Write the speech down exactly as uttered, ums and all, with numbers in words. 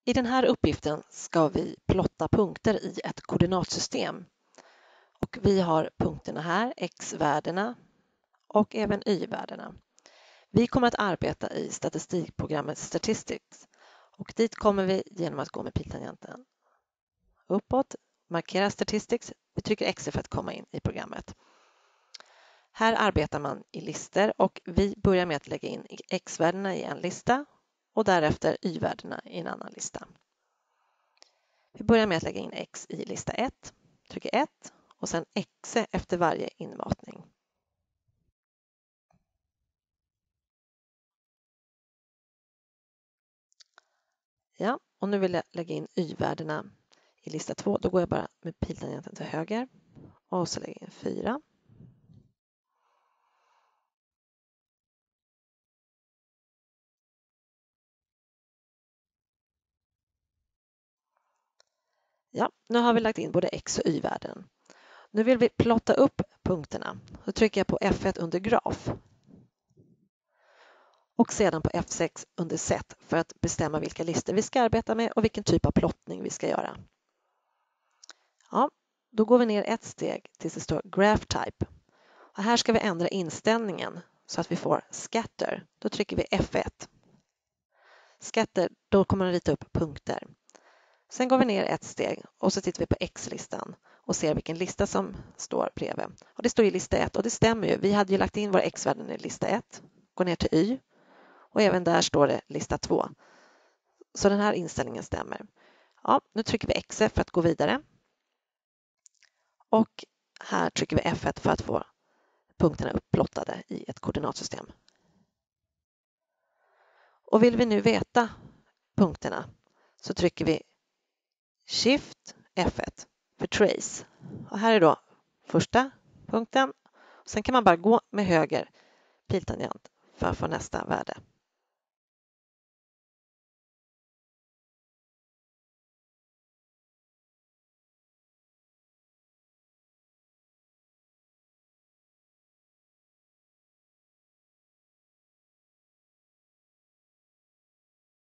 I den här uppgiften ska vi plotta punkter i ett koordinatsystem. Och vi har punkterna här, x-värdena och även y-värdena. Vi kommer att arbeta i statistikprogrammet Statistics och dit kommer vi genom att gå med piltangenten uppåt, markera Statistics, vi trycker X för att komma in i programmet. Här arbetar man i listor och vi börjar med att lägga in x-värdena i en lista och därefter y-värdena i en annan lista. Vi börjar med att lägga in x i lista ett, trycker ett och sen x efter varje inmatning. Ja, och nu vill jag lägga in y-värdena i lista två. Då går jag bara med piltangenten till höger och så lägger jag in fyra. Ja, nu har vi lagt in både x och y-värden. Nu vill vi plotta upp punkterna. Då trycker jag på F ett under graf. Och sedan på F sex under set för att bestämma vilka listor vi ska arbeta med och vilken typ av plottning vi ska göra. Ja, då går vi ner ett steg tills det står Graph Type. Och här ska vi ändra inställningen så att vi får Scatter. Då trycker vi F ett. Scatter, då kommer den rita upp punkter. Sen går vi ner ett steg och så tittar vi på X-listan och ser vilken lista som står bredvid. Och det står i lista ett och det stämmer ju. Vi hade ju lagt in våra X-värden i lista ett. Går ner till Y och även där står det lista två. Så den här inställningen stämmer. Ja, nu trycker vi X för att gå vidare. Och här trycker vi F ett för att få punkterna upplottade i ett koordinatsystem. Och vill vi nu veta punkterna så trycker vi Shift F ett för Trace. Och här är då första punkten. Sen kan man bara gå med höger piltangent för att få nästa värde.